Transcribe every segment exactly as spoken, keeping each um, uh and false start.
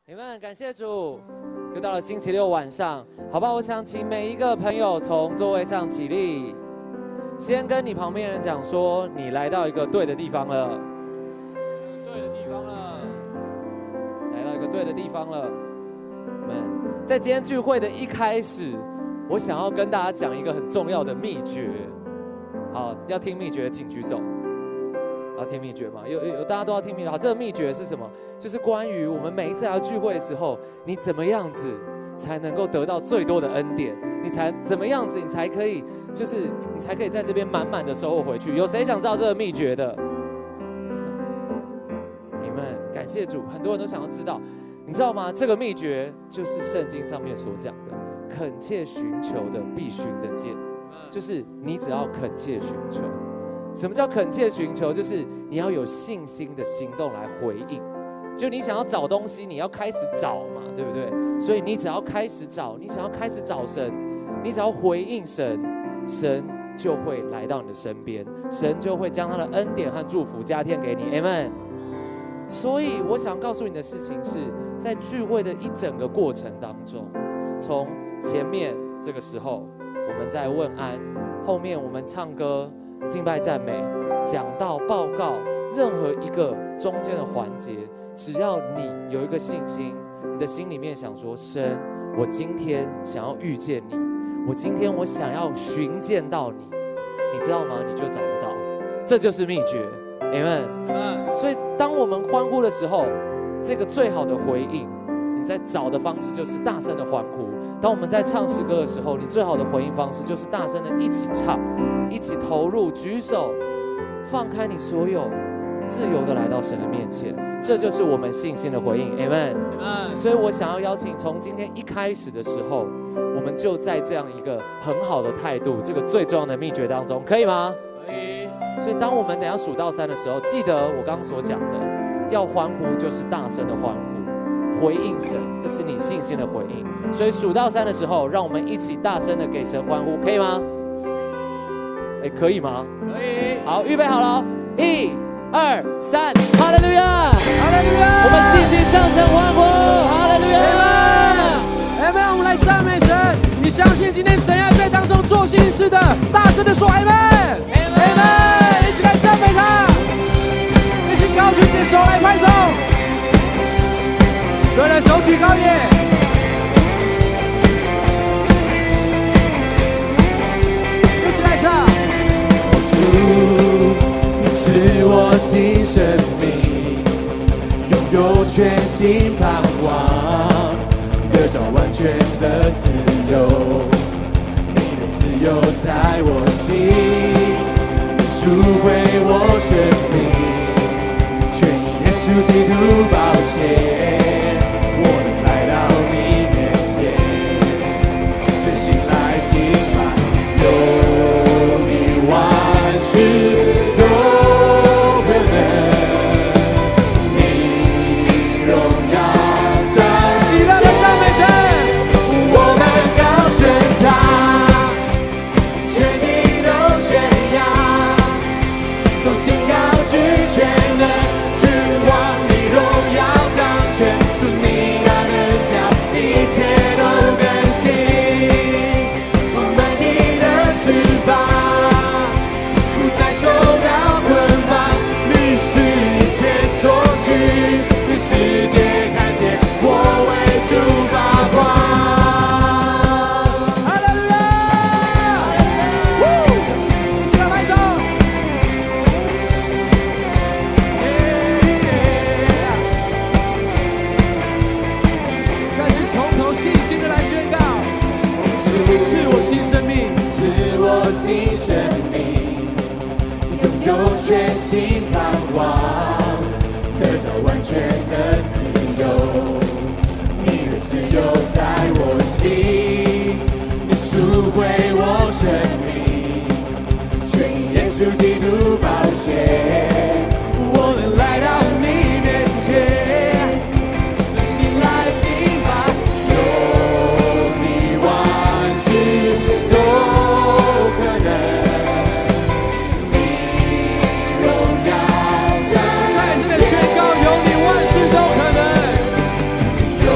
你们感谢主，又到了星期六晚上，好吧？我想请每一个朋友从座位上起立，先跟你旁边的人讲说，你来到一个对的地方了，对的地方了，来到一个对的地方了。我们在今天聚会的一开始，我想要跟大家讲一个很重要的秘诀。好，要听秘诀请举手。 要听秘诀吗？有有大家都要听秘诀。好，这个秘诀是什么？就是关于我们每一次来聚会的时候，你怎么样子才能够得到最多的恩典？你才怎么样子，你才可以，就是你才可以在这边满满的收获回去。有谁想知道这个秘诀的？你们感谢主，很多人都想要知道。你知道吗？这个秘诀就是圣经上面所讲的，恳切寻求的必寻得见，就是你只要恳切寻求。 什么叫恳切寻求？就是你要有信心的行动来回应。就你想要找东西，你要开始找嘛，对不对？所以你只要开始找，你想要开始找神，你只要回应神，神就会来到你的身边，神就会将他的恩典和祝福加添给你 ，Amen。所以我想告诉你的事情是，在聚会的一整个过程当中，从前面这个时候我们在问安，后面我们唱歌。 敬拜赞美、讲道、报告，任何一个中间的环节，只要你有一个信心，你的心里面想说：神，我今天想要遇见你，我今天我想要寻见到你，你知道吗？你就找得到，这就是秘诀 ，Amen。所以当我们欢呼的时候，这个最好的回应，你在找的方式就是大声的欢呼；当我们在唱诗歌的时候，你最好的回应方式就是大声的一起唱。 一起投入，举手，放开你所有，自由的来到神的面前，这就是我们信心的回应 ，Amen。所以我想要邀请，从今天一开始的时候，我们就在这样一个很好的态度，这个最重要的秘诀当中，可以吗？可以。所以当我们等下数到三的时候，记得我刚刚所讲的，要欢呼就是大声的欢呼，回应神，这是你信心的回应。所以数到三的时候，让我们一起大声的给神欢呼，可以吗？ 哎，可以吗？可以。好，预备好了，一、二、三，哈利路亚，哈利路亚！我们信心上升欢呼，哈利路亚！ 阿门！我们来赞美神。你相信今天神要在当中做新事的，大声的说阿门！阿门！一起来赞美他，一起高举你的手来拍手，所有人手举高耶！ 你赐我新生命，拥有全新盼望，得着完全的自由。你的自由在我心，你赎回我生命，全因耶稣基督宝血，我能来到你面前，全心来敬拜，有你万事。 新生命，拥有全新盼望，得着完全的自由。你的自由在我心，你赎回我生命，全因耶稣基督宝血，我能来到你面前。 有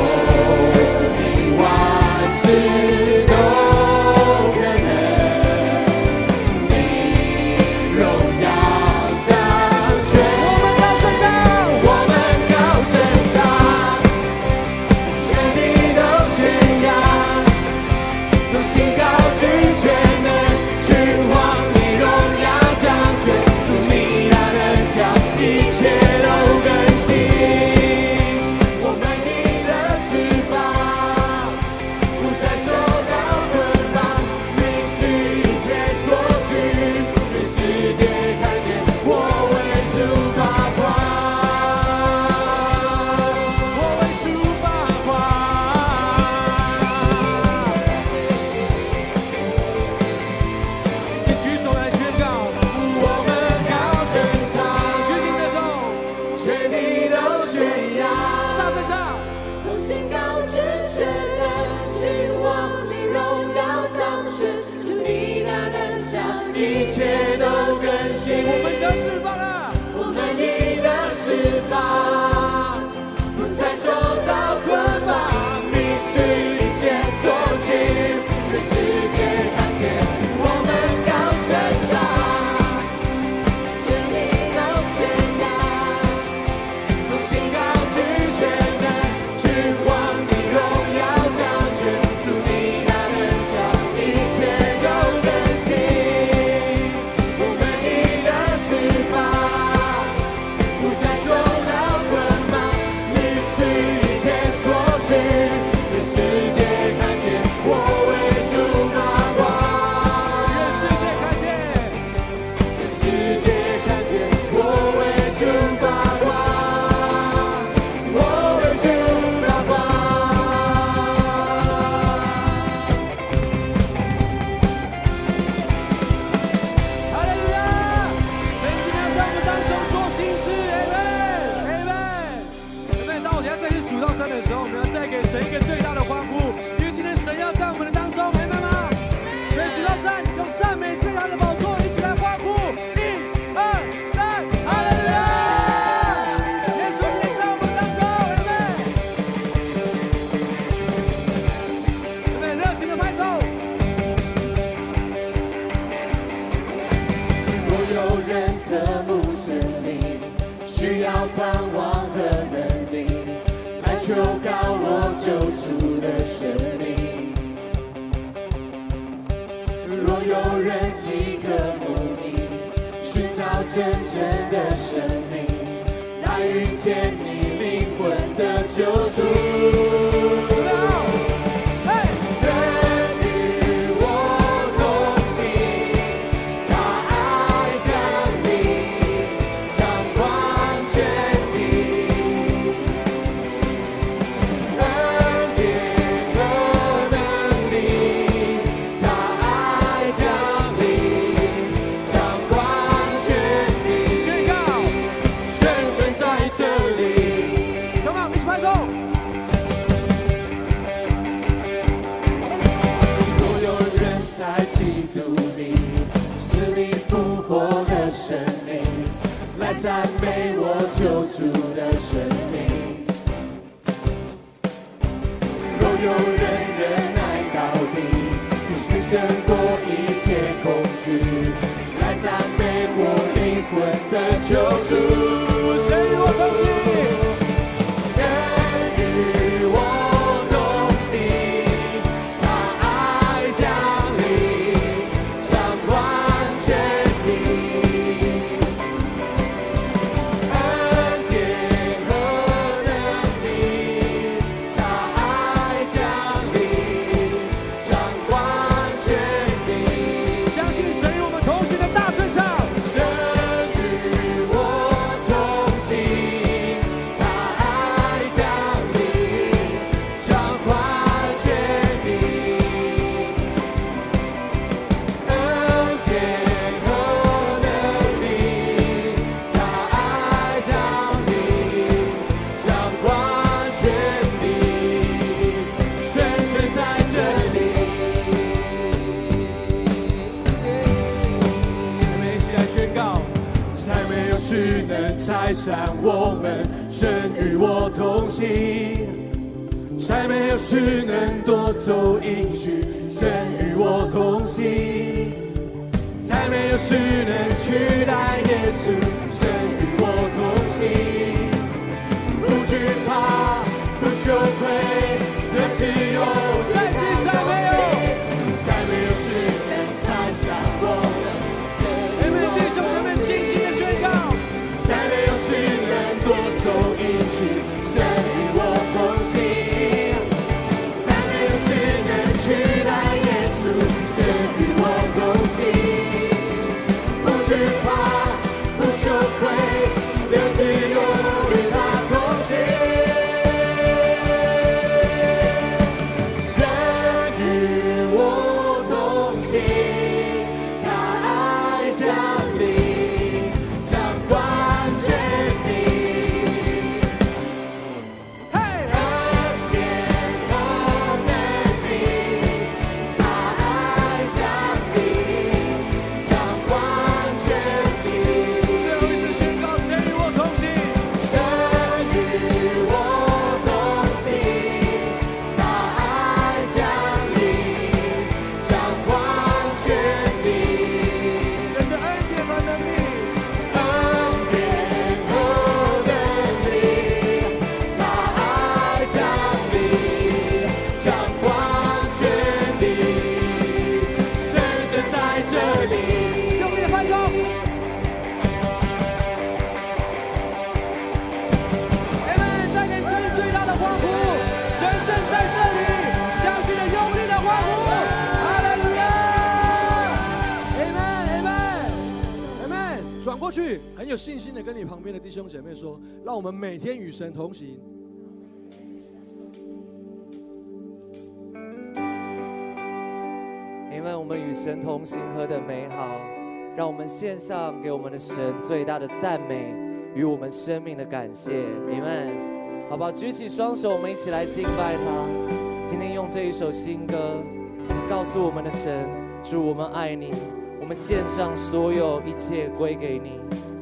心高举全能，君王你荣耀掌权，主你大能将一切都更新。 我们的释放了， 我们你的释放，不再受到捆绑，你是一切所行，让世界看见我们高声唱。求告我救主的生命，若有人饥渴慕你，寻找真正的生命，来遇见你灵魂的救主。赞美我救主的生命，若有人忍耐到底，必胜胜过一切恐惧，来赞美我灵魂的救主。神与我同行，神与我同行，他爱降临，掌管全地。拆散我们，神与我同行，再没有事能夺走应许，神与我同行，再没有事能取代耶稣，神与我同行，不惧怕，不羞愧的自由，再次再没有，再没有事能拆散我们，神与我同行。再没有事能夺走应许，神与我同行，再没有事能取代耶稣，神与我同行，不惧怕，不羞愧。 过去很有信心的跟你旁边的弟兄姐妹说，让我们每天与神同行。 因为我们与神同行何等美好，让我们献上给我们的神最大的赞美与我们生命的感谢。阿们。好不好？举起双手，我们一起来敬拜他。今天用这一首新歌，告诉我们的神，主，我们爱你，我们献上所有一切归给你。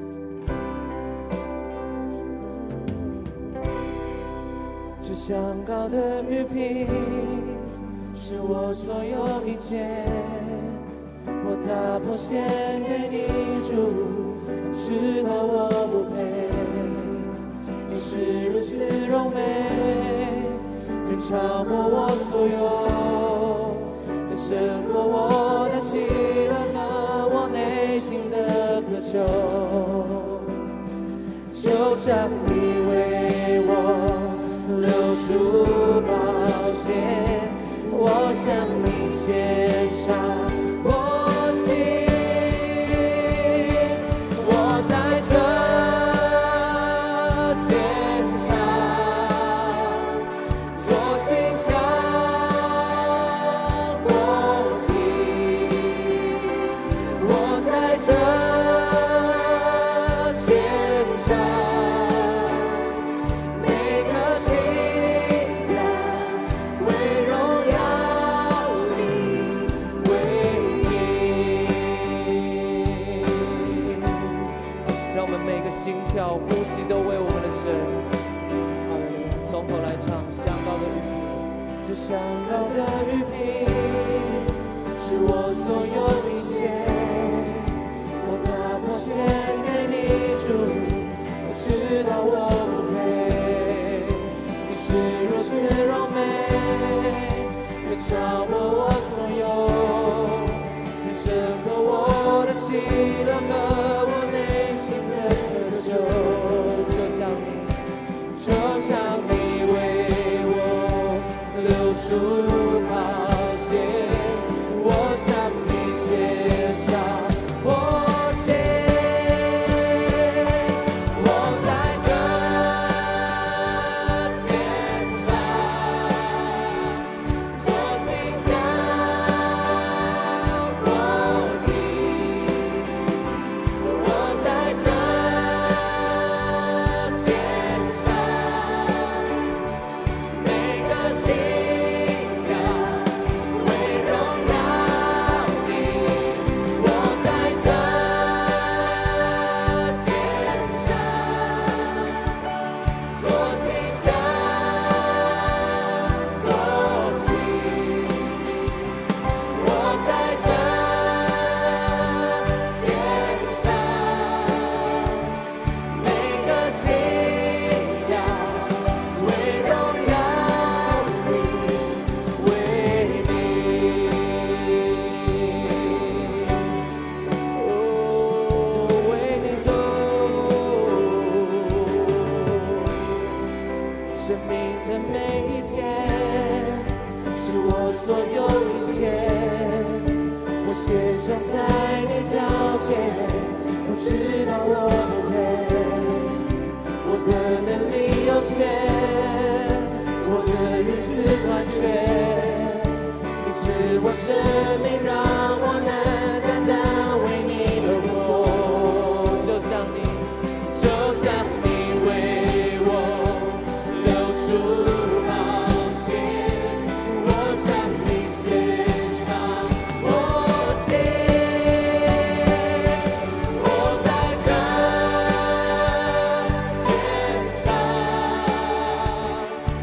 只想高的玉瓶，是我所有一切，我打破献给你，主，知道我不配。你是如此柔美，远超过我所有，远胜过我的喜乐和我内心的渴求。就像你为我流出宝血，我向你献上我心。我在这献上做馨香火祭，我在这献上每颗心跳，为荣耀你为你。 让我们每个心跳、呼吸都为我们的神。从头来唱，香膏的玉瓶， 这香膏的玉瓶是我所有一切，我打破献给你，主，我知道我不配。你是如此柔美，远超过我所有，远胜过我的喜乐和我内心的渴求。 就像你。 就像你为我流出宝血，我向你献上我心。我在这献上做馨香火祭，我在这生命的每一天是我所有一切，我献上在你脚前，我知道我不配，我的能力有限，我的日子短缺，你赐我生命，让我能单单为你而活。就像你，就像你为我主宝血，我向你献上我心。我在这献上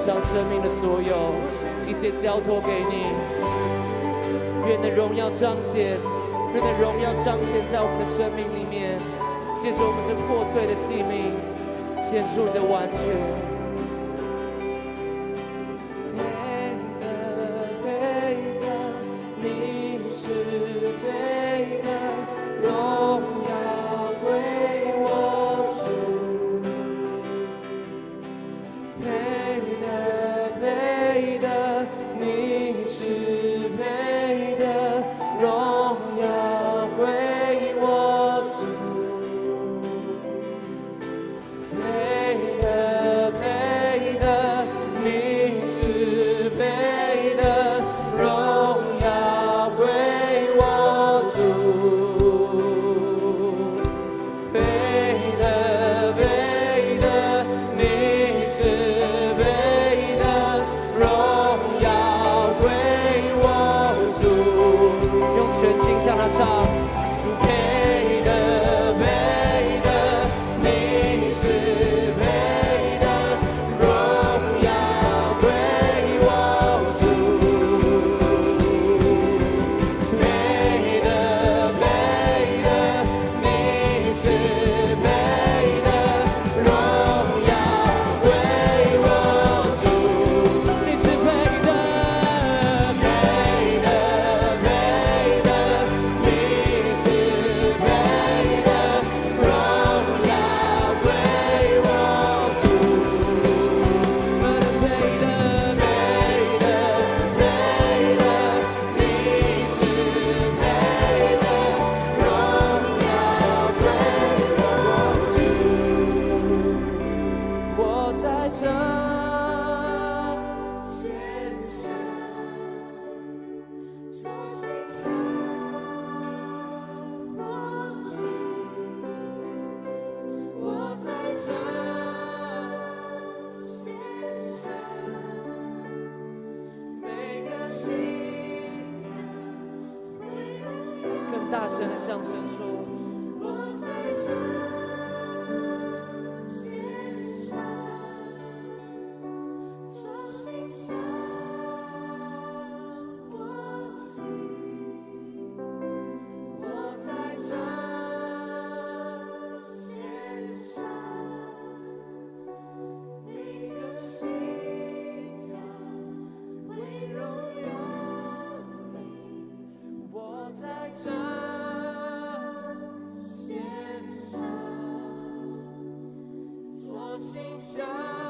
将生命的所有一切交托给你。愿你的荣耀彰显，愿你的荣耀彰显在我们的生命里面，借着我们这破碎的器皿，显出你的完全。大声的向神说，我在这献上，做馨香我心。我在这献上，每个心跳为荣耀。再一次，我在这。馨香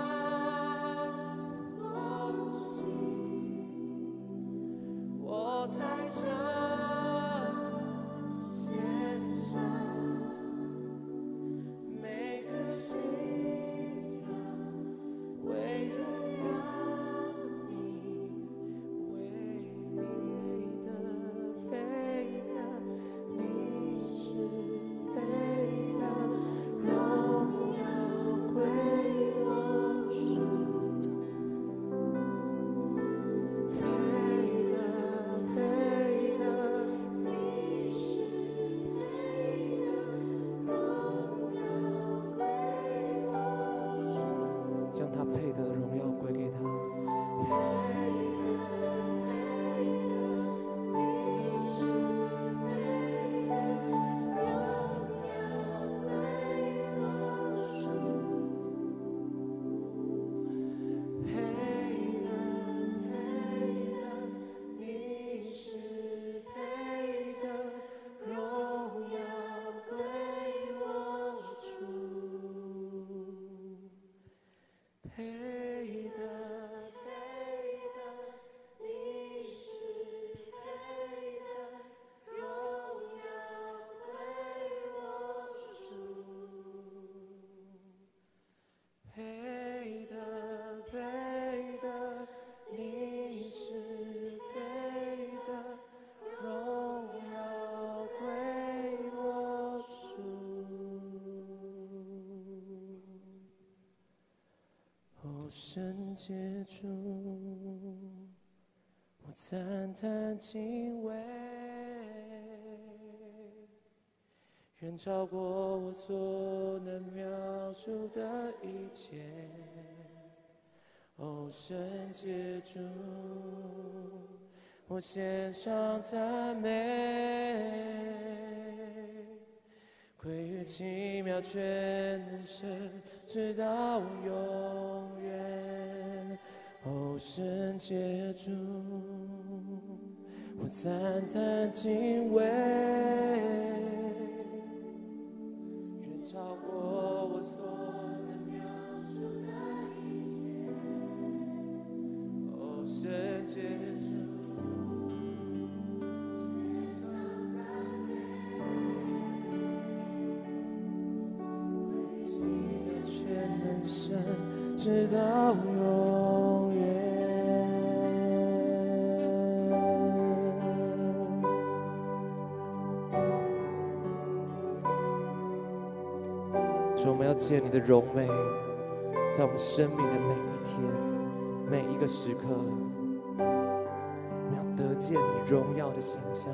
我心，我在这献上每个心跳，为荣耀你，为你的配得，你是配得荣耀归。将他配得的荣耀归给他。圣洁主，我赞叹敬畏，远超过我所能描述的一切。 哦，圣洁主，我献上赞美，归于奇妙全能神，直到永远。哦，圣洁主，我赞叹敬畏，远超过我所能描述的一切。哦，圣洁主，直到永远。主，我们要见你的荣美，在我们生命的每一天、每一个时刻，我们要得见你荣耀的形象。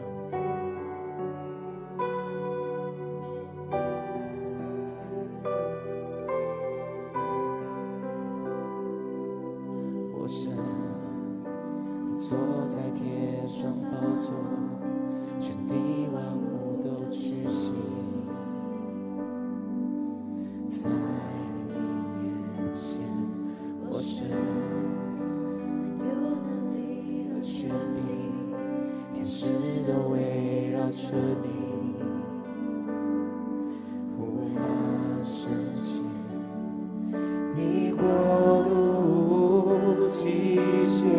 坐在天上宝座，全地万物都屈膝，在你面前，我神有能力和权柄，天使都围绕着你，呼喊圣洁，你国度极限。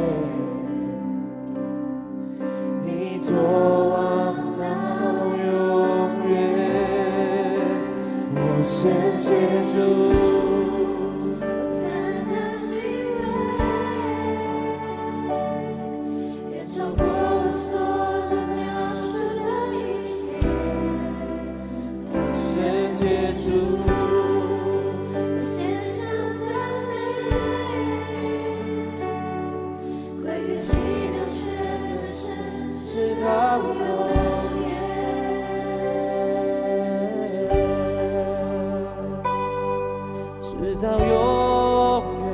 作王到永远，我圣洁主，赞叹敬畏，远超过我所能描述的一切。我圣洁主，献上赞美，归于奇妙全能神。直到永远，直到永远。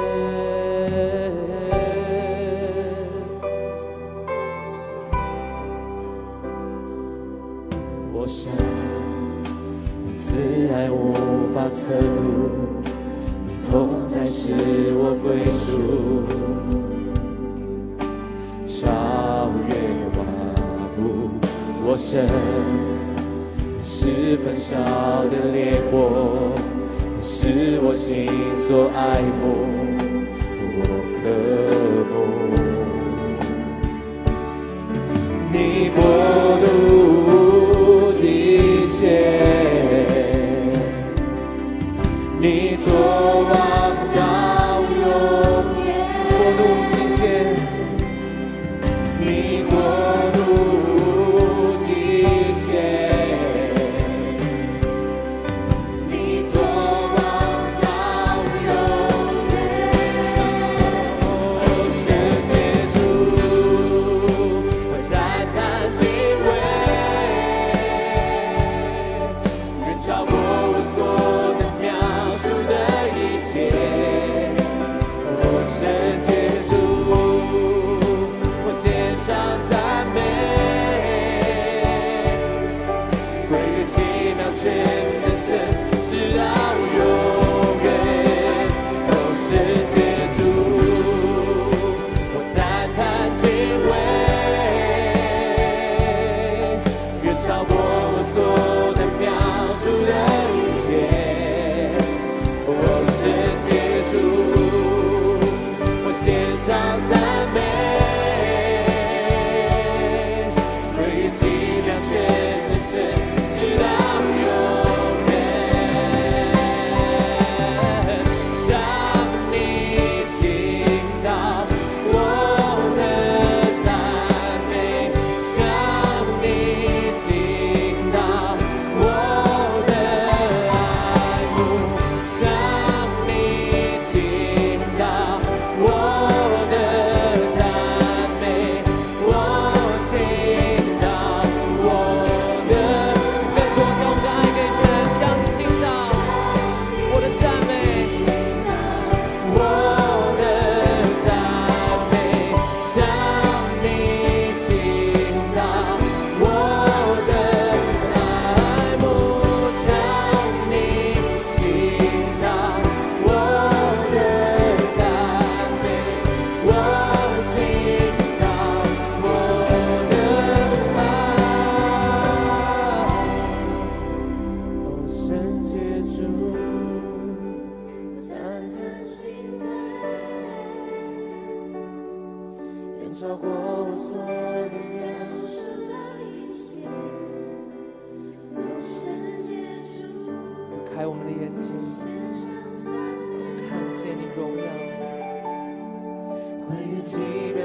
我神，你慈爱无法测度，你同在使我归属。超越万物，我神，你是焚烧的烈火，你是我心所爱慕，我渴慕。你国度极限，你作王到永远，国度极限。你国度极限，你作王到永远。哦，圣洁主，我赞叹敬畏，远超过我所能描述的一切。哦，圣洁主。献上赞美，归于奇妙全能神，直到永远。哦，圣洁主，我赞叹敬畏，远超过我所能描述的一切。哦，圣洁主，我献上赞美。全能神，直到永远。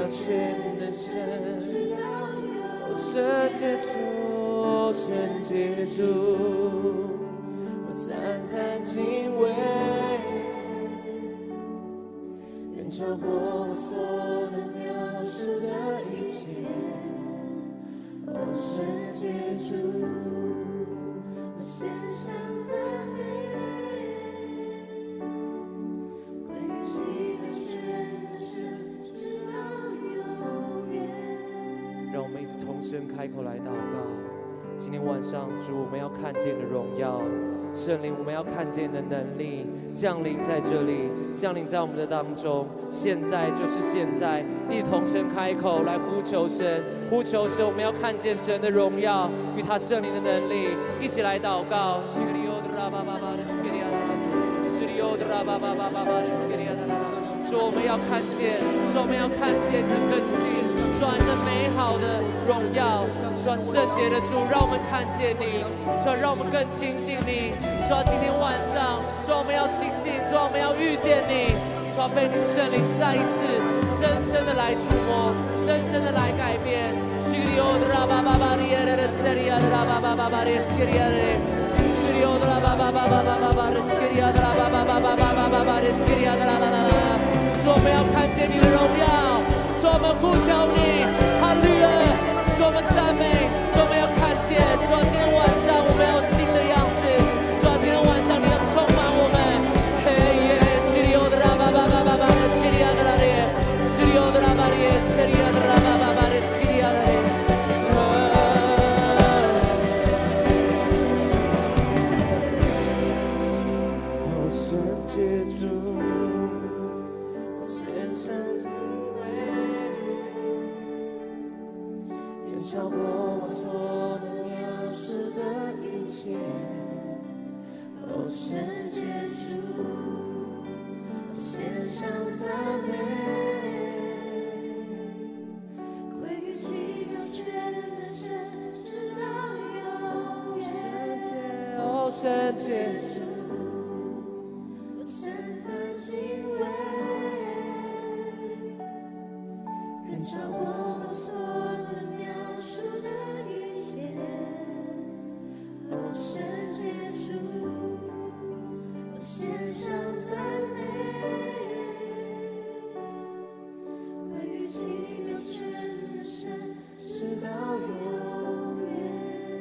全能神，哦圣洁主，圣洁主，我赞叹敬畏，远超过我所能描述的一切。哦圣洁主，我献上赞美。 让我们一起同声开口来祷告。今天晚上，主，我们要看见的荣耀，圣灵，我们要看见的能力降临在这里，降临在我们的当中。现在就是现在，一同声开口来呼求神，呼求神。我们要看见神的荣耀与他圣灵的能力，一起来祷告。主，我们要看见，主，我们要看见你的更新。 主啊，你的美好的荣耀，主啊，圣洁的主，让我们看见你，主啊，让我们更亲近你。主啊，今天晚上，主啊，我们要亲近，主啊，我们要遇见你，主啊，被你圣灵再一次深深的来触摸，深深的来改变。主，我们要看见你的荣耀。 主，我们呼求你，哈利路亚！主，我们赞美，主，我们要看见，主，今天晚上我们要有新的样子，主，今天晚上你要充满我们。嘿耶，西里欧的拉巴巴巴巴巴的西里亚的拉列，西里欧的拉巴列，西里亚的拉巴巴巴的西里亚的列。 哦，圣洁主，献上。 超过我所能描述的一切，哦，圣洁主，献上赞美，归于奇妙全能神，直到永远。圣洁，哦，圣洁主，我深深敬畏，远超过我所能。 圣洁主，我献上赞美，归于奇妙全能神，直到永远，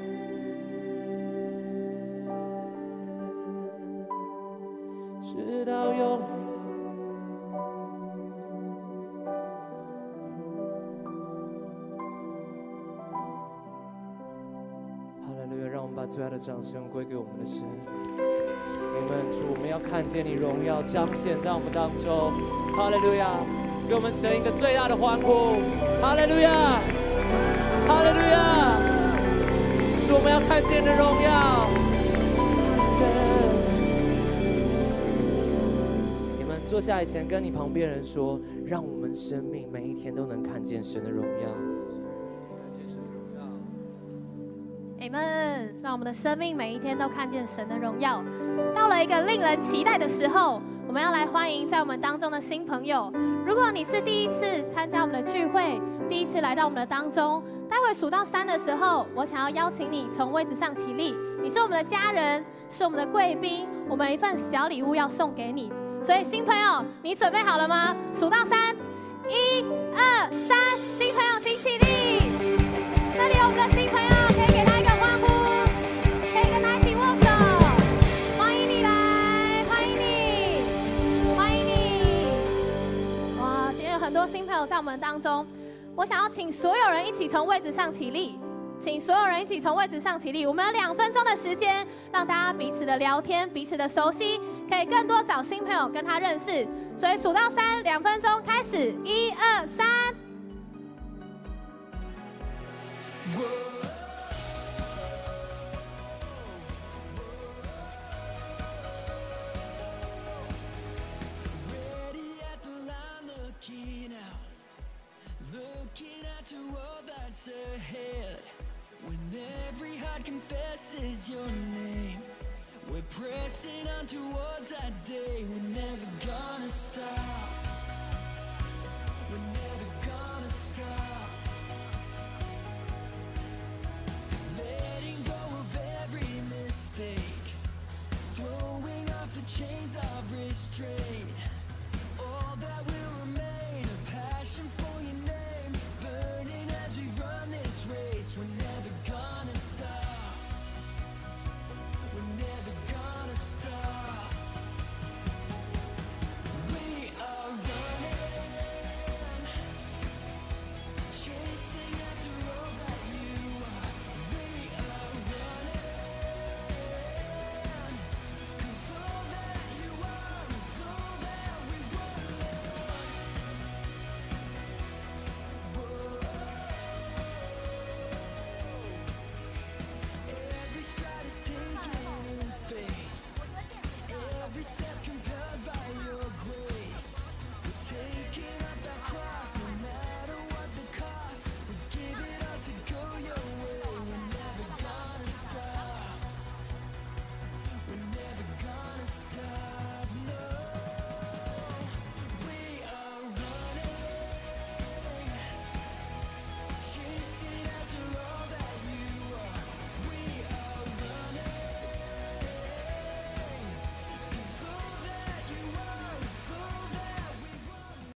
直到永远。 把最爱的掌声归给我们的神，你们主，我们要看见你荣耀彰显在我们当中，哈利路亚！给我们神一个最大的欢呼，哈利路亚，哈利路亚！主，我们要看见你的荣耀。你们坐下以前，跟你旁边人说，让我们生命每一天都能看见神的荣耀。 你们让我们的生命每一天都看见神的荣耀。到了一个令人期待的时候，我们要来欢迎在我们当中的新朋友。如果你是第一次参加我们的聚会，第一次来到我们的当中，待会数到三的时候，我想要邀请你从位置上起立。你是我们的家人，是我们的贵宾，我们有一份小礼物要送给你。所以新朋友，你准备好了吗？数到三，一、二、三，新朋友请起立。这里有我们的新朋友，可以给他一个欢呼，可以跟他一起握手，欢迎你来，欢迎你，欢迎你！哇，今天有很多新朋友在我们当中，我想要请所有人一起从位置上起立，请所有人一起从位置上起立。我们有两分钟的时间，让大家彼此的聊天，彼此的熟悉，可以更多找新朋友跟他认识。所以数到三，两分钟开始，一二三。 Ahead, when every heart confesses your name, we're pressing on towards that day. We're never gonna stop.